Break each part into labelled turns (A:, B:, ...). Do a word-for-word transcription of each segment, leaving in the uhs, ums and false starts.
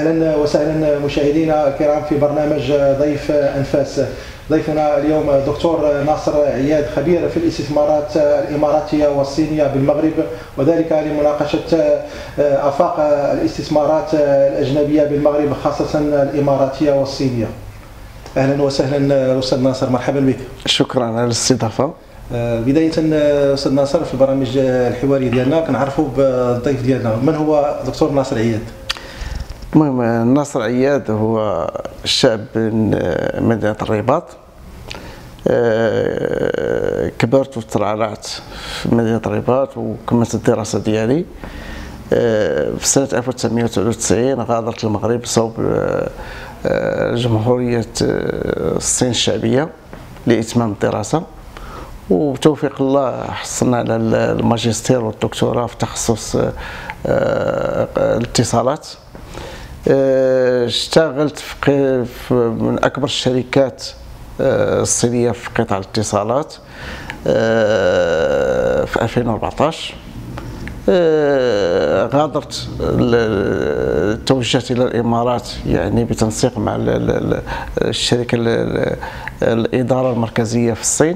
A: اهلا وسهلا مشاهدينا الكرام في برنامج ضيف انفاس. ضيفنا اليوم دكتور ناصر عياد، خبير في الاستثمارات الاماراتيه والصينيه بالمغرب، وذلك لمناقشه افاق الاستثمارات الاجنبيه بالمغرب خاصه الاماراتيه والصينيه. اهلا وسهلا استاذ ناصر، مرحبا بك.
B: شكرا على الاستضافه.
A: بدايه استاذ ناصر، في البرامج الحواري ديالنا كنعرفوا بالضيف ديالنا، من هو دكتور ناصر عياد؟
B: المهم ناصر عياد هو شاب من مدينة الرباط. كبرت وترعرعت في مدينة الرباط وكملت الدراسة ديالي. في سنة ألف وتسعمائة وتسعة وتسعين غادرت المغرب بصوب جمهورية الصين الشعبية لإتمام الدراسة، وبتوفيق الله حصلنا على الماجستير والدكتوراه في تخصص الاتصالات. اشتغلت في من أكبر الشركات الصينية في قطاع الاتصالات في ألفين وأربعطاش. غادرت، توجهت إلى الإمارات يعني بتنسيق مع الشركة الإدارة المركزية في الصين،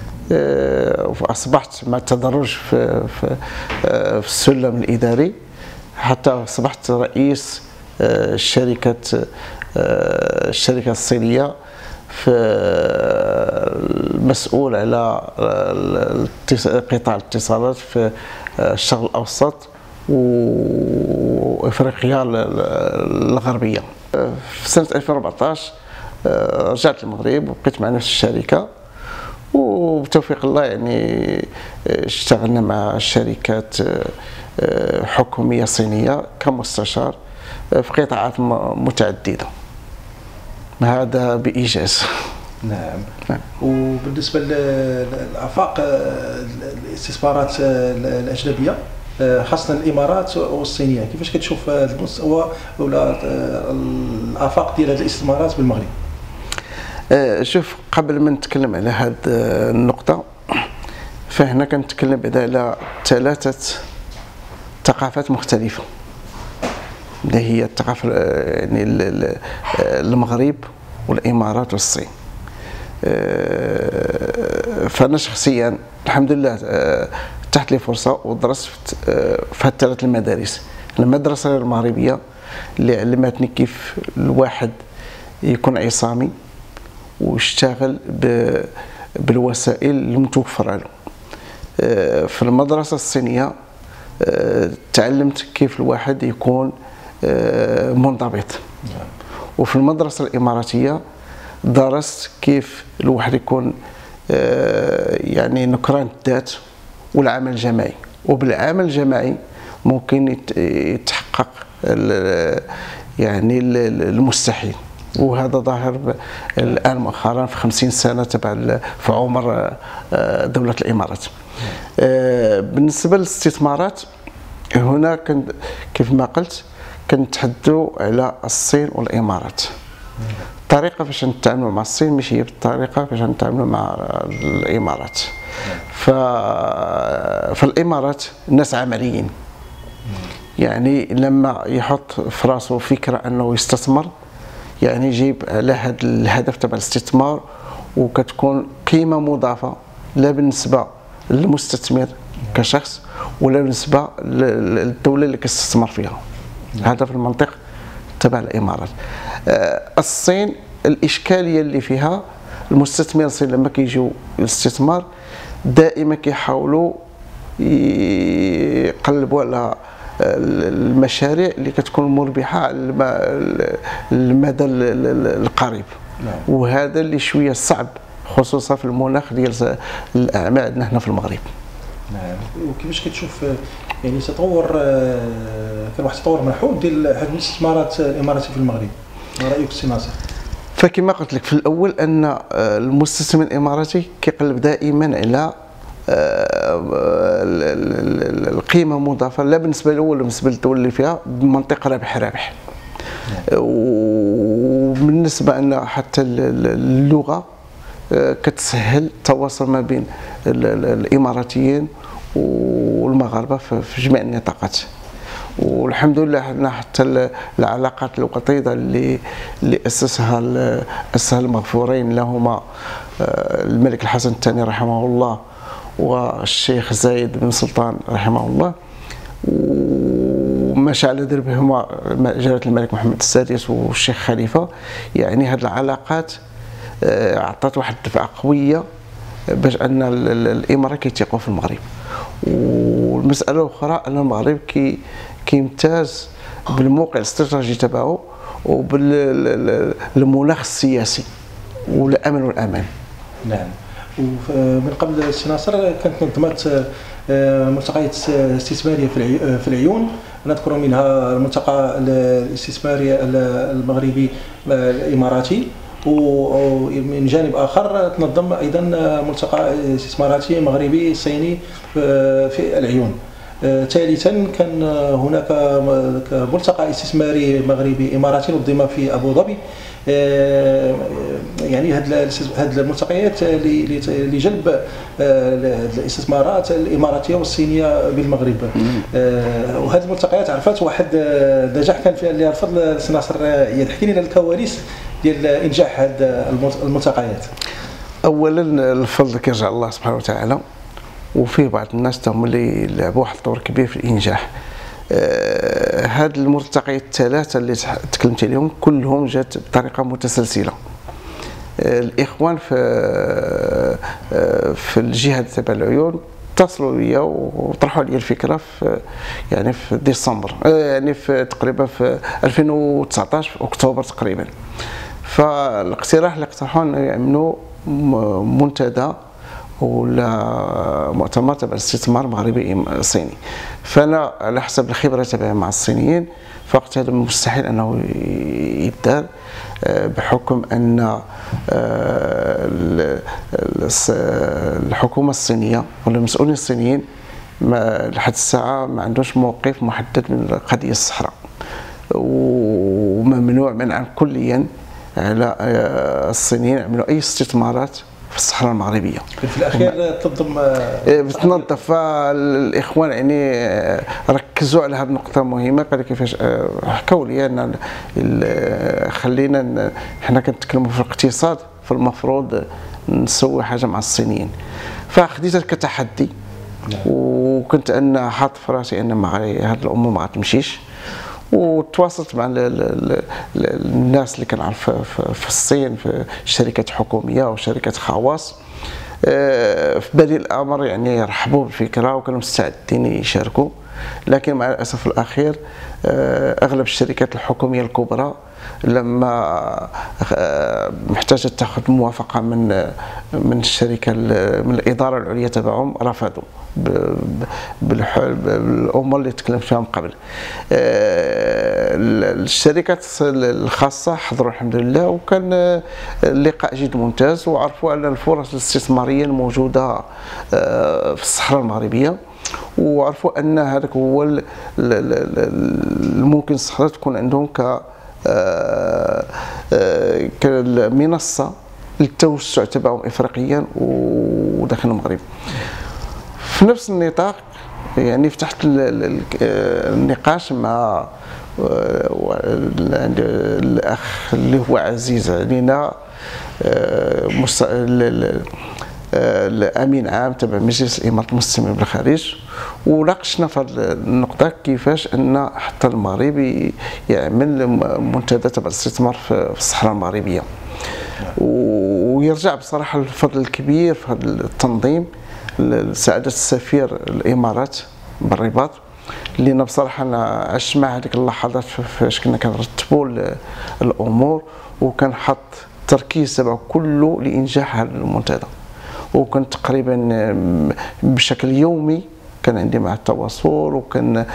B: وأصبحت مع التدرج في, في, في السلم الإداري حتى أصبحت رئيس الشركة الشركة الصينية، في المسؤول على قطاع الاتصالات في الشرق الأوسط وإفريقيا الغربية. في سنة ألفين وأربعطاش رجعت للمغرب وبقيت مع نفس الشركة، وبتوفيق الله يعني اشتغلنا مع شركات حكومية صينية كمستشار في قطاعات متعددة، هذا بإيجاز.
A: نعم. نعم. وبالنسبة للآفاق الاستثمارات الأجنبية خاصة الإمارات والصينية، كيفاش كتشوف المستوى ولا الآفاق ديال هذه الاستثمارات بالمغرب؟
B: شوف، قبل ما نتكلم على هذه النقطة فهنا كنتكلم بعدا على ثلاثة ثقافات مختلفة، اللي هي الثقافة يعني المغرب والإمارات والصين. فأنا شخصيا الحمد لله تحت لي فرصة ودرست في هالثلاث المدارس. المدرسة المغربية اللي علمتني كيف الواحد يكون عصامي ويشتغل بالوسائل المتوفرة له. في المدرسة الصينية تعلمت كيف الواحد يكون منضبط، وفي المدرسة الإماراتية درست كيف الواحد يكون يعني نكران الذات والعمل الجماعي، وبالعمل الجماعي ممكن يتحقق يعني المستحيل، وهذا ظاهر الآن مؤخرا في خمسين سنة تبع في عمر دولة الإمارات. بالنسبة للاستثمارات هنا كنت كيف ما قلت كنتحدثوا على الصين والإمارات. الطريقة فاش نتعاملوا مع الصين ماشي هي بالطريقة فاش نتعاملوا مع الإمارات. ف في الإمارات الناس عمليين، يعني لما يحط في راسه فكرة أنه يستثمر يعني يجيب على هذا الهدف تبع الاستثمار، وكتكون قيمة مضافة لا بالنسبة للمستثمر كشخص ولا بالنسبة للدولة اللي كيستثمر فيها. هذا في المنطق تبع الإمارات. الصين الإشكالية اللي فيها المستثمر الصيني لما كيجيو الاستثمار دائما كيحاولوا يقلبوا على المشاريع اللي كتكون مربحة على المدى القريب، وهذا اللي شوية صعب خصوصا في المناخ ديال الأعمال عندنا هنا في المغرب.
A: نعم. وكيفاش كتشوف يعني تطور، كان واحد التطور ملحوظ ديال هذه الاستثمارات الإماراتية في المغرب؟ ما رأيك السي ناصر؟
B: فكما قلت لك في الأول أن المستثمر الإماراتي كيقلب دائما على القيمة المضافة، لا بالنسبة له ولا بالنسبة للدول اللي فيها، بمنطق رابح رابح. وبالنسبة أن حتى اللغة كتسهل التواصل ما بين الإماراتيين والمغاربة في جميع النطاقات. والحمد لله عندنا حتى العلاقات الوطيده اللي اللي اسسها اسسها المغفورين لهما الملك الحسن الثاني رحمه الله والشيخ زايد بن سلطان رحمه الله، وما على دربهما جلاله الملك محمد السادس والشيخ خليفه. يعني هذه العلاقات اعطت واحد الدفعه قويه باش ان الامارات كيتيقوا في المغرب. والمساله الاخرى ان المغرب كي كيمتاز بالموقع الاستراتيجي تبعه وبالمناخ السياسي والامن والامان.
A: نعم. ومن قبل السي ناصر كانت نظمت ملتقيات استثماريه في العيون، نذكر منها الملتقى الاستثماري المغربي الاماراتي، ومن جانب اخر تنظم ايضا ملتقى استثماراتي مغربي صيني في العيون. ثالثا كان هناك ملتقى استثماري مغربي اماراتي نظم في ابو ظبي. يعني هذه هذه الملتقيات لجلب الاستثمارات الاماراتيه والصينيه بالمغرب. وهذه الملتقيات عرفت واحد النجاح كان فيها اللي رفض السي ناصر عياد. حكي لنا الكواليس ديال انجاح هذه الملتقيات.
B: اولا الفضل كيرجع الله سبحانه وتعالى، وفيه بعض الناس هم اللي لعبوا واحد الدور كبير في الانجاح. آه هاد الملتقيات الثلاثه اللي تكلمت عليهم كلهم جات بطريقه متسلسله. آه الاخوان في آه في الجهه تبع العيون اتصلوا بيا وطرحوا علي الفكره في يعني في ديسمبر، آه يعني في تقريبا في ألفين وتسعطاش في اكتوبر تقريبا. فالاقتراح اللي اقترحوا انه يعملوا منتدى ولا مؤتمر تبع الاستثمار مغربي صيني. فانا على حسب الخبره تبعي مع الصينيين فقلت هذا مستحيل انه يدار، بحكم ان الحكومه الصينيه ولا المسؤولين الصينيين لحد الساعه ما عندوش موقف محدد من قضيه الصحراء، وممنوع منعا كليا على الصينيين يعملوا اي استثمارات في الصحراء المغربيه.
A: في الاخير تنظم
B: بتنظف. الاخوان يعني ركزوا على هذه النقطه مهمه. قال كيفاش حكوا لي ان خلينا حنا كنتكلموا في الاقتصاد، فالمفروض نسوي حاجه مع الصينيين. فخديتها كتحدي، وكنت انا حاط في راسي ان مع هذه الامور ما غتمشيش. وتواصلت مع الناس اللي كنعرف في الصين في شركات حكوميه وشركات خواص. في بدء الامر يعني رحبوا بالفكره وكانوا مستعدين يشاركوا، لكن مع الاسف الاخير اغلب الشركات الحكوميه الكبرى لما محتاجه تاخذ موافقه من من الشركه من الاداره العليا تبعهم رفضوا بالامور اللي تكلمت فيها من قبل. الشركات الخاصه حضروا الحمد لله، وكان اللقاء جد ممتاز، وعرفوا ان الفرص الاستثماريه الموجوده في الصحراء المغربيه، وعرفوا ان هذاك هو ممكن الصحراء تكون عندهم ك كمنصه للتوسع تبعهم افريقيا وداخل المغرب. في نفس النطاق يعني فتحت النقاش مع الاخ اللي هو عزيز علينا الامين عام تبع مجلس الامارات المستثمرين بالخارج، وناقشنا في هذه النقطه كيفاش ان حتى المغرب يعمل منتدى تبع الاستثمار في الصحراء المغربيه. ويرجع بصراحه الفضل الكبير في هذا التنظيم لسعاده السفير الامارات بالرباط، اللي بصراحه انا عشت مع هذيك اللحظات فاش كنا كنرتبوا الامور، وكان حط التركيز تبعه كله لانجاح هذا المنتدى. وكنت تقريبا بشكل يومي كان عندي مع التواصل، وكان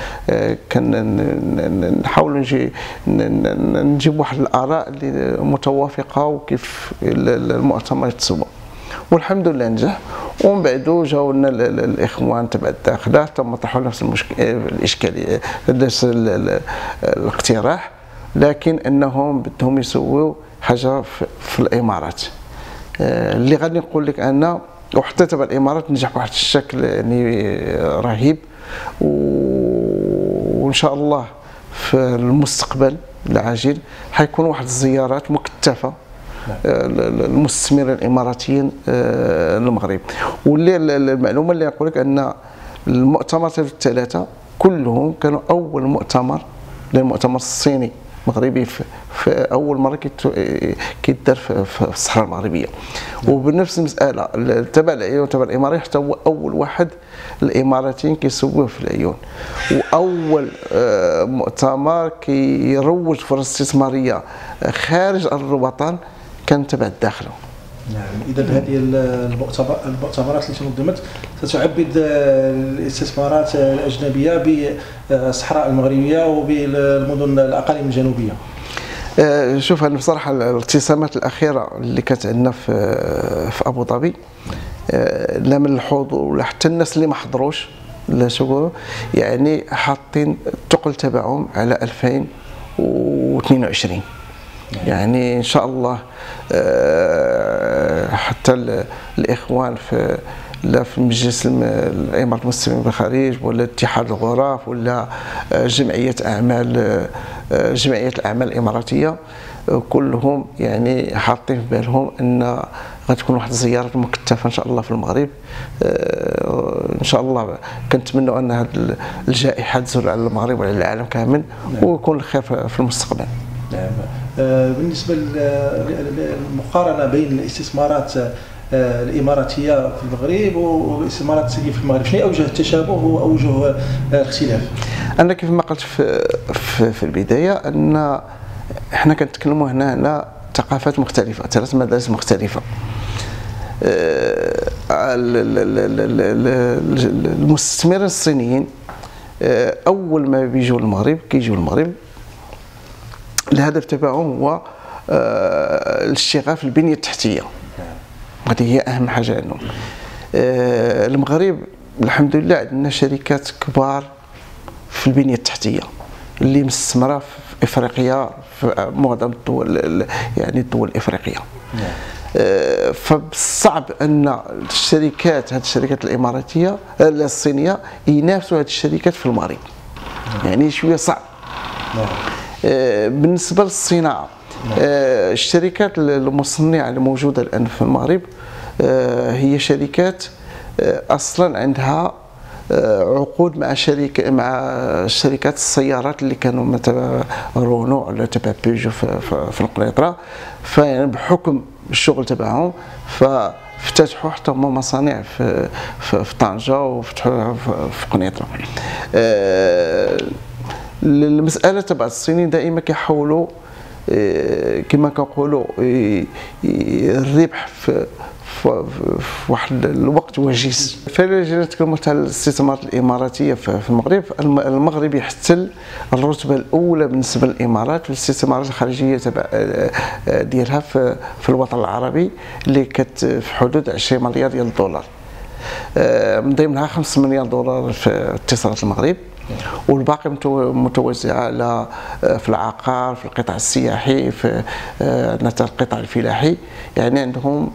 B: كان نحاول نجي نجيب واحد الاراء اللي متوافقه وكيف المؤتمر يتسوى، والحمد لله نجح. ومن بعد جاو لنا الاخوان تبع الداخله تم طرحوا نفس المشكل الاشكاليه نفس الاقتراح، لكن انهم بدهم يسووا حاجه في الامارات. اللي غادي نقول لك انا وحتى تبع الامارات نجح بواحد الشكل يعني رهيب، وان شاء الله في المستقبل العاجل حيكون واحد الزيارات مكثفه المستثمرين الاماراتيين للمغرب. واللي المعلومه اللي نقول لك ان المؤتمرات الثلاثه كلهم كانوا اول مؤتمر للمؤتمر الصيني مغربي في, في اول مره كيدار في, في الصحراء المغربيه. وبنفس المساله تبع العيون تبع الامارات حتى هو اول واحد الاماراتيين كيسووه في العيون، واول مؤتمر كيروج فرص استثماريه خارج ارض الوطن كان تبع الداخله.
A: نعم، اذا هذه المؤتمرات اللي تنظمت ستعبد الاستثمارات الاجنبيه بالصحراء المغربيه وبالمدن الاقاليم الجنوبيه.
B: شوف انا بصراحه الابتسامات الاخيره اللي كانت عندنا في في ابو ظبي لا من الحضور ولا حتى الناس اللي ما حضروش لا شكون يعني حاطين الثقل تبعهم على ألفين واثنين وعشرين. يعني ان شاء الله حتى الاخوان في لا في مجلس الامارات المسلمين بالخارج ولا اتحاد الغرف ولا جمعيه اعمال جمعيه الاعمال الاماراتيه كلهم يعني حاطين في بالهم ان غتكون واحد الزيارات مكثفه ان شاء الله في المغرب. ان شاء الله كنتمنوا ان هذه الجائحه تزول على المغرب وعلى العالم كامل ويكون الخير في المستقبل.
A: نعم. بالنسبه للمقارنه بين الاستثمارات الاماراتيه في المغرب والاستثمارات الصينيه في المغرب، شنو اوجه التشابه واوجه الاختلاف؟
B: انا كيف ما قلت في في, في البدايه ان احنا كنتكلموا هنا على ثقافات مختلفه، ثلاث مدارس مختلفه. المستثمرين الصينيين اول ما بيجوا المغرب كيجوا المغرب الهدف تبعهم هو الاشتغال في البنيه التحتيه، هذه هي اهم حاجه عندهم. المغرب الحمد لله عندنا شركات كبار في البنيه التحتيه اللي مستثمره في افريقيا في معظم الدول يعني الدول الافريقيه. فصعب ان الشركات هذه الشركات الاماراتيه الصينيه ينافسوا هذه الشركات في المغرب، يعني شويه صعب. بالنسبه للصناعه الشركات المصنعه الموجوده الان في المغرب هي شركات اصلا عندها عقود مع شركه مع شركات السيارات اللي كانوا مثلا رونو ولا تبع بيجو في, في القنيطره، فيعني بحكم الشغل تبعهم فافتتحوا حتى هما مصانع في في, في طنجه وفتحوها في قنيطره. المساله تبع الصينيين دائما كيحاولوا كما كنقولوا الربح في في واحد الوقت وجيز. فإلا جينا نتكلموا على الاستثمارات الاماراتيه في المغرب، المغرب يحتل الرتبه الاولى بالنسبه للامارات في الاستثمارات الخارجيه تبع ديالها في في الوطن العربي اللي كانت في حدود عشرين مليار ديال الدولار، من ضمنها خمسة مليار دولار في اتصالات المغرب والباقي متوزعه على في العقار في القطاع السياحي في عندنا القطاع الفلاحي، يعني عندهم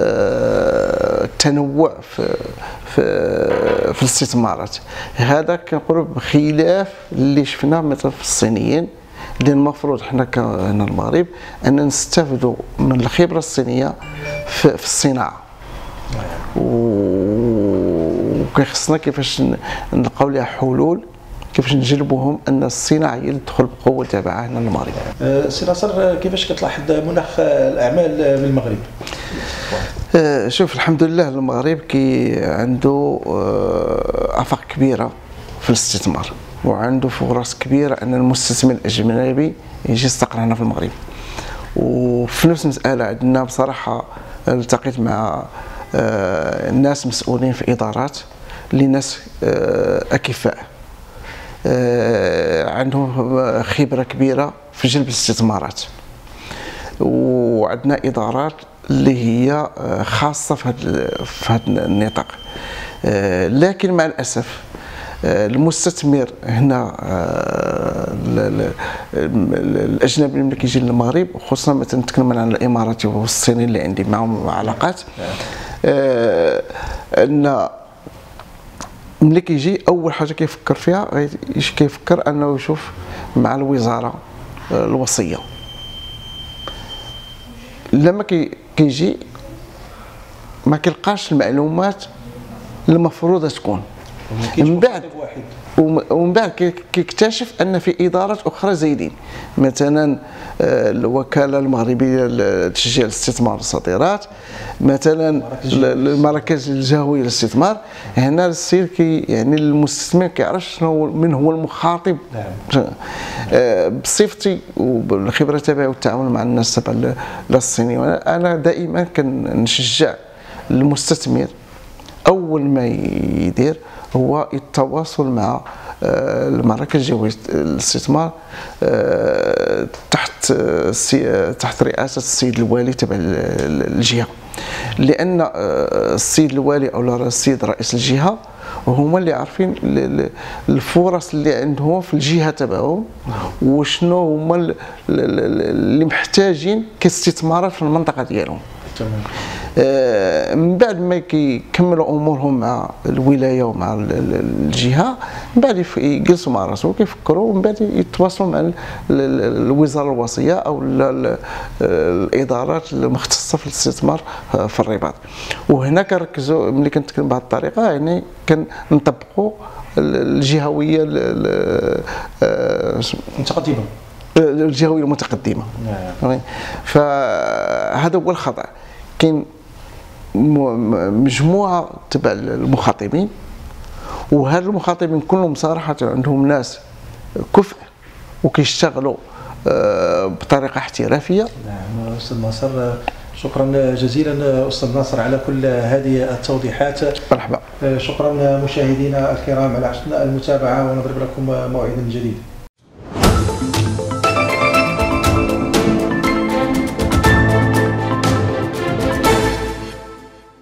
B: تنوع في في في الاستثمارات. هذا كنقولوا بخلاف اللي شفناه مثلا في الصينيين اللي المفروض حنا هنا المغرب ان نستافدوا من الخبره الصينيه في, في الصناعه، وكيخصنا كيفاش نلقاو لها حلول كيفاش نجلبوهم ان الصناعه هي اللي تدخل بقوه تبعها هنا المغرب.
A: سي ناصر، كيفاش كتلاحظ مناخ الاعمال بالمغرب؟
B: شوف الحمد لله المغرب كي عنده افاق كبيره في الاستثمار وعنده فرص كبيره ان المستثمر الاجنبي يجي يستقر هنا في المغرب. وفي نفس المساله عندنا بصراحه التقيت مع ناس مسؤولين في ادارات اللي ناس اكفاء عندهم خبره كبيره في جلب الاستثمارات، وعندنا ادارات اللي هي خاصه في هذا في هذا النطاق. لكن مع الاسف المستثمر هنا الاجنبي اللي كيجي للمغرب، خصوصا مثلا نتكلم عن الاماراتي والصيني اللي عندي معهم علاقات، ان ملي كيجي اول حاجه كيفكر فيها كيفكر انه يشوف مع الوزاره الوصيه. لما كيجي ما كيلقاش المعلومات المفروضه تكون، من بعد ومن بعد كيكتشف ان في ادارات اخرى زايدين، مثلا الوكاله المغربيه لتشجيع الاستثمار والصادرات، مثلا المراكز الجهويه للاستثمار. هنا السيد كي يعني المستثمر كيعرفش شنو من هو المخاطب. نعم. بصفتي وبالخبره تبعي والتعامل مع الناس تبع الصينيه، انا دائما كنشجع المستثمر اول ما يدير هو التواصل مع المراكز الجهويه للاستثمار تحت تحت رئاسه السيد الوالي تبع الجهه، لان السيد الوالي او السيد رئيس الجهه هما اللي عارفين الفرص اللي عندهم في الجهه تبعهم وشنو هما اللي محتاجين كاستثمارات في المنطقه ديالهم. تمام. من بعد ما كيكملوا امورهم مع الولايه ومع الجهه، من بعد يجلسوا مع راسهم كيفكروا، ومن بعد يتواصلوا مع الوزاره الوصيه او الادارات المختصه في الاستثمار في الرباط. وهنا كنركزوا ملي كنتكلم بهذه الطريقه يعني كنطبقوا الجهويه
A: المتقدمه
B: الجهويه المتقدمه. نعم. فهذا هو الخطا. كاين مجموعه تبع المخاطبين، وهاد المخاطبين كلهم صراحه عندهم ناس كفء وكيشتغلوا بطريقه احترافيه.
A: نعم استاذ ناصر، شكرا جزيلا استاذ ناصر على كل هذه التوضيحات.
B: مرحبا.
A: شكرا مشاهدينا الكرام على حسن المتابعه، ونضرب لكم موعدا جديد.